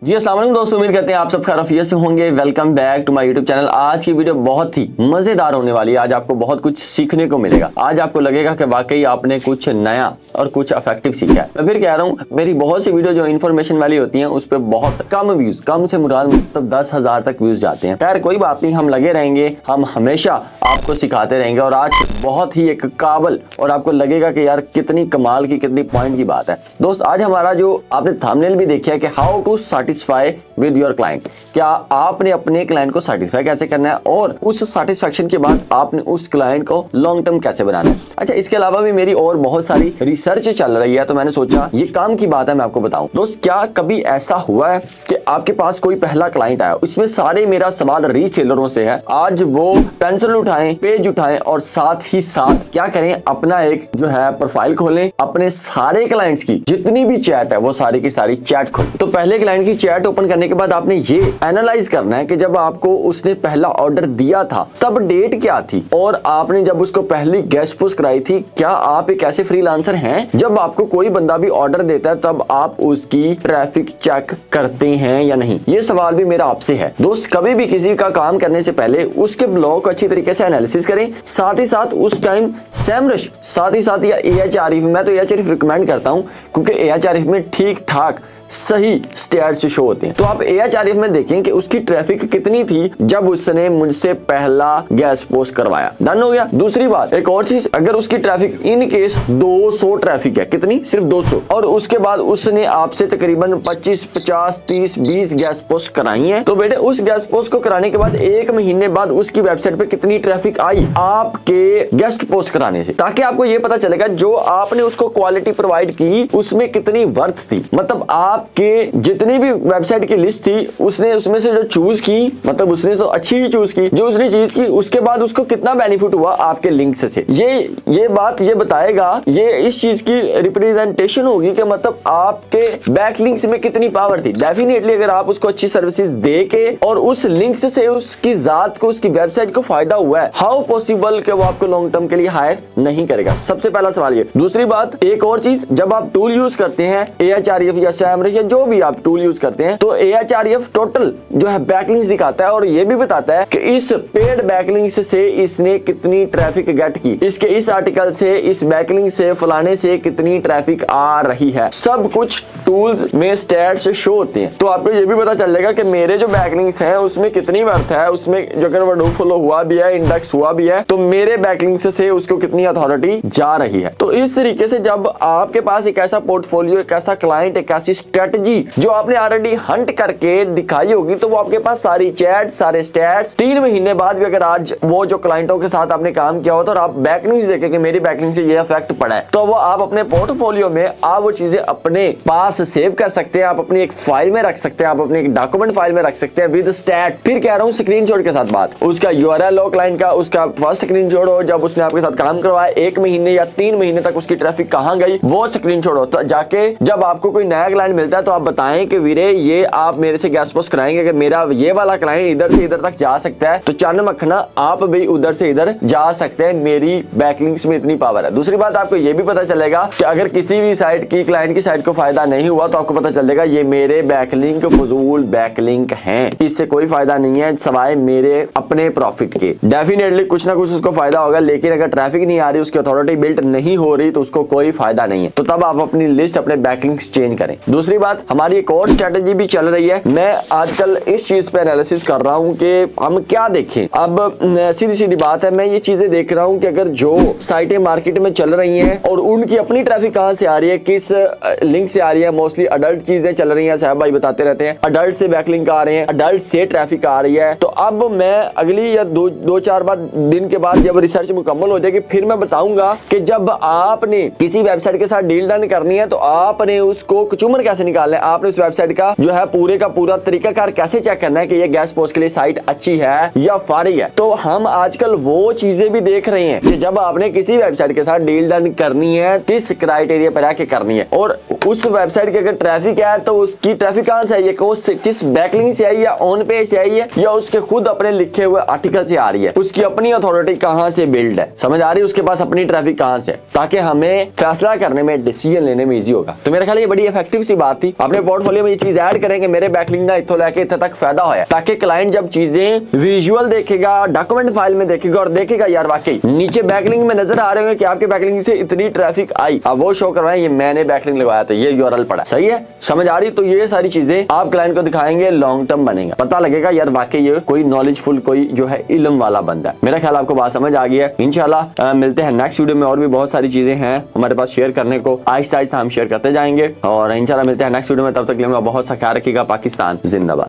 जी अस्सलाम वालेकुम दोस्तों, उम्मीद करते हैं आप सब खैरियत से होंगे। Welcome back to my YouTube channel. आज की वीडियो बहुत ही मजेदार होने वाली है। आज आपको बहुत कुछ सीखने को मिलेगा। आज आपको लगेगा कि वाकई आपने कुछ नया और कुछ इफेक्टिव सीखा है। मैं फिर कह रहा हूँ, मेरी बहुत सी वीडियो जो इन्फॉर्मेशन वाली होती है उस पर बहुत कम व्यूज, कम से मुराद मतलब 10,000 तक व्यूज जाते हैं। खैर कोई बात नहीं, हम लगे रहेंगे, हम हमेशा आपको सिखाते रहेंगे। और आज बहुत ही एक काबिल और आपको लगेगा कि यार कितनी कमाल की, कितनी पॉइंट की बात है। दोस्त आज हमारा जो आपने थंबनेल भी देखा है कि how to satisfy with your client, क्या आपने अपने क्लाइंट को सेटिस्फाई कैसे करना है और उस सेटिस्फैक्शन के बाद आपने उस क्लाइंट को लॉन्ग टर्म कैसे बनाना है। अच्छा, इसके अलावा भी मेरी और बहुत सारी रिसर्च चल रही है, तो मैंने सोचा ये काम की बात है, मैं आपको बताऊं। दोस्त क्या कभी ऐसा हुआ है कि आपके पास कोई पहला क्लाइंट आया, उसमें सारे मेरा सवाल रीसेलरों से है, आज वो पेंसिल उठाएं, पेज उठाएं और साथ ही साथ क्या करें, अपना एक जो है प्रोफाइल खोलें, अपने सारे क्लाइंट्स की जितनी भी चैट है वो सारी की सारी चैट खोलें। तो पहले क्लाइंट की चैट ओपन करने के बाद आपने ये एनालाइज करना है कि जब आपको उसने पहला ऑर्डर दिया था तब डेट क्या थी, और आपने जब उसको पहली गेस्ट पोस्ट कराई थी, क्या आप एक ऐसे फ्रीलांसर हैं जब आपको कोई बंदा भी ऑर्डर देता है तब आप उसकी ट्रैफिक चेक करते हैं या नहीं। ये सवाल भी मेरा आपसे है। दोस्त कभी भी किसी का काम करने से पहले उसके ब्लॉग को अच्छी तरीके से एनालिसिस करें, साथ ही साथ उस टाइम सेमरश, साथ ही साथ या एएचआरएफ, मैं तो एएचआरएफ रिकमेंड करता हूं क्योंकि एएचआरएफ में ठीक ठाक सही स्टैट्स शो होते हैं। तो आप एएचआरएफ में देखें कि उसकी ट्रैफिक कितनी थी जब उसने मुझसे पहला गेस्ट पोस्ट करवाया। डन हो गया। दूसरी बात, एक और चीज, अगर उसकी ट्रैफिक इन केस 200 ट्रैफिक है, कितनी, सिर्फ 200, और उसके बाद उसने आपसे तकरीबन 25, 50, 30, 20 गेस्ट पोस्ट कराई है, तो बेटे उस गेस्ट पोस्ट को कराने के बाद 1 महीने बाद उसकी वेबसाइट पे कितनी ट्रैफिक आई आपके गेस्ट पोस्ट कराने से, ताकि आपको ये पता चलेगा जो आपने उसको क्वालिटी प्रोवाइड की उसमें कितनी वर्थ थी। मतलब आप के जितनी भी वेबसाइट की लिस्ट थी उसने उसमें से जो चूज की, मतलब उसने तो अच्छी ही चूज की, जो उसने चीज की उसके बाद उसको कितना बेनिफिट हुआ आपके लिंक से। ये बात ये बताएगा, ये इस चीज की रिप्रेजेंटेशन होगी कि मतलब आपके बैकलिंक्स में कितनी पावर थी। डेफिनेटली अगर आप उसको अच्छी सर्विसेज दे के और उस लिंक से उसकी जात को, उसकी वेबसाइट को फायदा हुआ है, हाउ पॉसिबल कि वो आपको लॉन्ग टर्म के लिए हायर नहीं करेगा। सबसे पहला सवाल ये। दूसरी बात, एक और चीज, जब आप टूल यूज करते हैं एएचआरएफ या सैमरश, जो भी आप टूल यूज करते हैं, तो एएचआरएफ टोटल जो है बैकलिंक्स दिखाता है और ये भी बताता है कि इस पेड बैकलिंक्स से इसने कितनी ट्रैफिक गेट की, इसके इस आर्टिकल से, इस बैकलिंक से, फलाने से कितनी ट्रैफिक आ रही है। सब कुछ टूल्स में स्टैट्स शो होते हैं। तो आपको ये भी पता चलेगा कि मेरे जो बैकलिंक्स हैं उसमें कितनी वर्थ है, उसमें जो अगर वो फॉलो हुआ भी है, इंडेक्स हुआ भी है, तो मेरे बैकलिंक्स से उसको कितनी अथॉरिटी जा रही है। तो इस तरीके से जब आपके पास एक ऐसा पोर्टफोलियो, एक ऐसा क्लाइंट, एक ऐसी स्ट्रेटजी जो आपने ऑलरेडी हंट करके दिखाई होगी, तो वो आपके पास सारी चैट, सारे स्टैट्स 3 महीने बाद भी अगर आज वो जो क्लाइंटों के साथ आपने काम किया हो तो आप बैकलिंक्स देखें कि मेरी बैकलिंक से ये इफेक्ट पड़ा है, तो वो आप अपने पोर्टफोलियो में आप वो चीजें अपने पास सेव कर सकते हैं, आप अपनी एक फाइल में रख सकते हैं, आप अपनी एक डॉक्यूमेंट फाइल में रख सकते हैं विद स्टैट्स। फिर कह रहा हूँ स्क्रीनशॉट के साथ बात, उसका यूआरएल हो क्लाइंट का, उसका फर्स्ट स्क्रीनशॉट हो जब उसने आपके साथ काम करवाया, 1 महीने या 3 महीने तक उसकी ट्रैफिक कहां गई वो स्क्रीनशॉट हो। तो जाके जब आपको कोई नया क्लाइंट मिलता है तो आप बताएं कि वीरे ये आप मेरे से गेस्ट पोस्ट कराएंगे, अगर मेरा ये वाला क्लाइंट इधर से इधर तक जा सकता है तो चन्न मखना आप भी उधर से इधर जा सकते हैं, मेरी बैकलिंक्स में इतनी पावर है। दूसरी बात, आपको ये भी पता चलेगा कि अगर किसी भी साइट की, क्लाइंट की साइट को फायदा नहीं हुआ तो आपको पता चलेगा ये मेरे बैकलिंक फजूल बैकलिंक हैं, इससे कोई फायदा नहीं है सवाए मेरे अपने प्रॉफिट के। डेफिनेटली कुछ ना कुछ उसको फायदा होगा, लेकिन अगर ट्रैफिक नहीं आ रही, उसकी अथॉरिटी बिल्ट नहीं हो रही तो उसको कोई फायदा नहीं है। तो तब आप अपनी लिस्ट, अपने बैकलिंक्स चेंज करें। दूसरी बात, हमारी एक और स्ट्रेटेजी भी चल रही है। मैं आजकल इस चीज पे एनालिसिस कर रहा हूं कि हम क्या देखें। अब सीधी सीधी बात है, मैं ये चीजें देख रहा हूं कि अगर जो साइटें मार्केट में चल रही हैं और उनकी अपनी ट्रैफिक कहां से आ रही है, किस लिंक से आ रही है, मोस्टली अडल्ट चीजें चल रही हैं, साहब भाई बताते रहते हैं अडल्ट से बैकलिंक आ रहे हैं, अडल्ट से ट्रैफिक आ रही है। तो अब मैं अगली या 2-4 दिन के बाद जब रिसर्च मुकम्मल हो जाएगी फिर मैं बताऊंगा कि जब आपने किसी वेबसाइट के साथ डील डन करनी है तो आपने उसको कचूमर कैसे निकालना है, आपने उस वेबसाइट का जो है पूरे का पूरा तरीकाकार कैसे चेक करना है कि ये गेस्ट पोस्ट के लिए साइट अच्छी है या फारिग है। तो हम आजकल वो चीजें भी देख रहे हैं कि जब आपने किसी वेबसाइट के साथ डील डन करनी है किस क्राइटेरिया पर आके करनी है, और उस वेबसाइट की अगर ट्रैफिक है तो उसकी ट्रैफिक कहां से आई है, किस बैकलिंक से आई है, ऑन पेज से आई है या उसके खुद अपने लिखे हुए आर्टिकल से आ रही है, उसकी अपनी अथॉरिटी कहां से बिल्ड है, समझ आ रही है, उसके पास अपनी ट्रैफिक कहां से, ताकि हमें फैसला करने में, डिसीजन लेने में इजी होगा। तो मेरा ख्याल ये बड़ी इफेक्टिव सी बात बताती, अपने पोर्टफोलियो में ये चीज ऐड करेंगे, मेरे बैकलिंक ना इतो लेके इतने तक फायदा होया, ताकि क्लाइंट जब चीजें विजुअल देखेगा, डॉक्यूमेंट फाइल में देखेगा और देखेगा यार वाकई नीचे बैकलिंक में नजर आ रहे होंगे कि आपके बैकलिंक से इतनी ट्रैफिक आई, अब वो शो करवाएं ये मैंने बैकलिंक लगाया था, ये यूआरएल पड़ा, सही है, समझ आ रही। तो ये सारी चीजें आप क्लाइंट को दिखाएंगे, लॉन्ग टर्म बनेगा, पता लगेगा यार वाकई ये कोई नॉलेजफुल, कोई जो है इल्म वाला बंदा है। मेरा ख्याल आपको बात समझ आ गई है। इंशाल्लाह मिलते हैं नेक्स्ट वीडियो में, और भी बहुत सारी चीजें हैं हमारे पास शेयर करने को, आहिस्ता आहिस्ता हम शेयर करते जाएंगे और इंशाल्लाह मिलते हैं नेक्स्ट वीडियो में। तब तक के लिए बहुत सा ख्याल रखिएगा। पाकिस्तान जिंदाबाद।